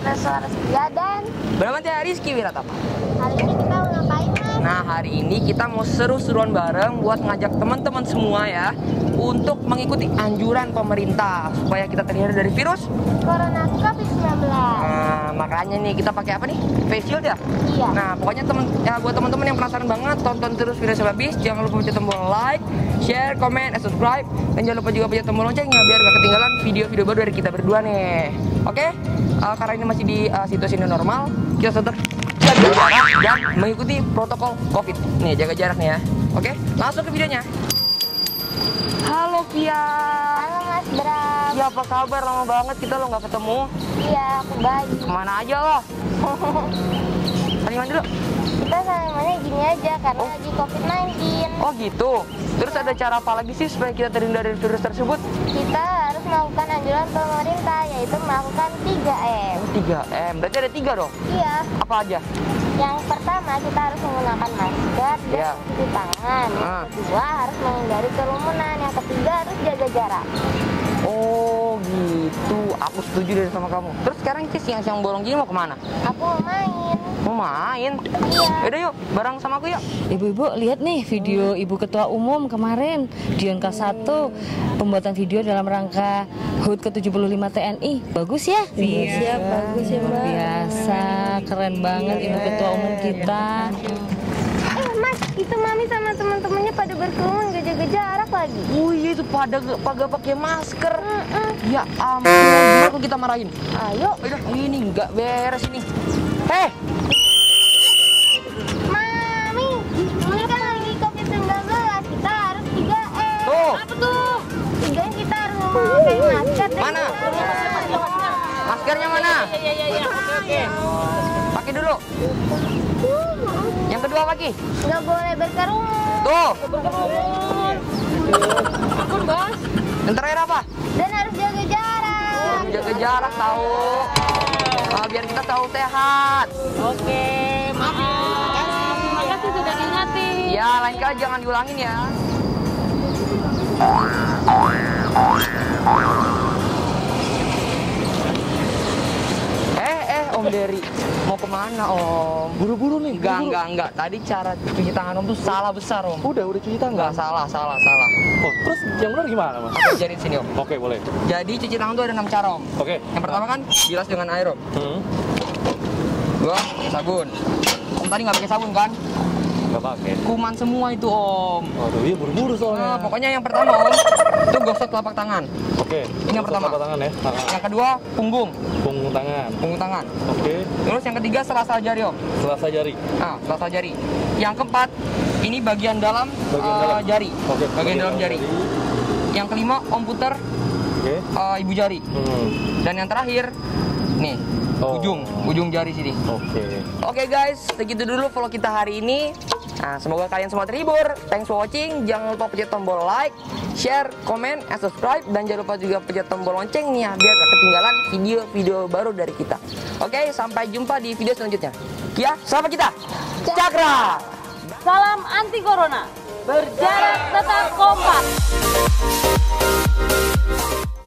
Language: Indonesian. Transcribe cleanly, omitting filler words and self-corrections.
Naswara Setia dan bersama saya Rizky Wiratama. hari ini kita mau ngapain, Mas? Nah, hari ini kita mau seru-seruan bareng buat ngajak teman-teman semua ya untuk mengikuti anjuran pemerintah supaya kita terhindar dari virus Corona COVID-19. Nah, makanya nih kita pakai apa nih? Face shield ya? Iya. Nah, pokoknya buat teman-teman yang penasaran banget, tonton terus video sampai habis. Jangan lupa pencet tombol like, share, comment, and subscribe. Dan jangan lupa juga pencet tombol loncengnya biar gak ketinggalan video-video baru dari kita berdua nih. Oke? Karena ini masih di situasi new normal, kita tetap jaga jarak dan mengikuti protokol COVID. Nih, jaga jarak nih ya. Oke? Langsung ke videonya. Halo Kia. Halo Mas Bram. Ya, apa kabar? Lama banget kita lo nggak ketemu. Iya, aku baik. Kemana aja lo? Tadi mana dulu? Kita sama-sama gini aja karena lagi COVID-19. Oh gitu. Terus ada cara apa lagi sih supaya kita terhindar dari virus tersebut? Kita harus melakukan anjuran pemerintah, yaitu melakukan 3M. 3M. Berarti ada 3 dong? Iya. Apa aja? Yang pertama kita harus menggunakan masker dan Iya. mencuci tangan. Yang kedua harus menghindari kerumunan. Yang ketiga harus jaga jarak. Oh gitu. Aku setuju deh sama kamu. Terus sekarang kita siang-siang bolong gini mau kemana? Aku mau main. Mau main? Iya. Yaudah yuk, bareng sama aku yuk. Ibu-ibu lihat nih video Ibu Ketua Umum kemarin di K1 pembuatan video dalam rangka HUT ke-75 TNI. Bagus ya? Iya, bagus ya, Mbak. Biasa, keren banget Ibu Ketua Umum kita. Mas, itu Mami sama teman-temannya pada berkerumun gak jaga jarak lagi. Oh iya, itu pada pakai masker. Ya ampun, gimana kalau kita marahin? Ayo. Ayo, ini nggak beres ini. Heh, Mami, ini kan lagi COVID-19, kita harus 3M. tuh. Apa tuh? 3M kita harus memakai masker. dan Mana? jaga jarak. Maskernya mana? Iya. Oke. Pakai dulu. Yang kedua lagi. Nggak boleh berkerumun. Tuh. Ampun, Bos. Yang terakhir apa? Dan harus jaga jarak. Jaga jarak tahu. Biar kita tahu sehat. Oke, maaf. Terima kasih sudah diingatin. Ya, lain kali jangan diulangin ya. Om Dery, mau kemana Om? Buru-buru nih. Enggak. Tadi cara cuci tangan Om tuh salah besar Om. Udah cuci tangan. Enggak, salah. Oh, terus yang benar gimana, Mas? Aku ajarin sini Om. Oke, boleh. Jadi cuci tangan tuh ada 6 cara Om. Oke. Yang pertama kan bilas dengan air Om. Dua, sabun. Om tadi nggak pakai sabun kan? Nggak pakai. Kuman semua itu Om. Waduh, iya buru-buru soalnya. Nah, pokoknya yang pertama Om, itu gosok telapak tangan. Oke. Ini yang pertama. Telapak tangan ya. Yang kedua punggung Punggung tangan. Oke. Terus yang ketiga sela-sela jari Om. Selasa jari. Nah, sela-sela jari. Yang keempat, ini bagian dalam, jari. Oke. Bagian dalam jari. Yang kelima Om puter Oke. ibu jari. Dan yang terakhir, nih, ujung jari sini. Oke guys, segitu dulu vlog kita hari ini. Nah, semoga kalian semua terhibur. Thanks for watching. Jangan lupa pencet tombol like, share, comment, and subscribe. Dan jangan lupa juga pencet tombol loncengnya biar gak ketinggalan video-video baru dari kita. Oke, sampai jumpa di video selanjutnya. Kia, selamat kita. Cakra. Salam anti corona. Berjarak tetap kompak.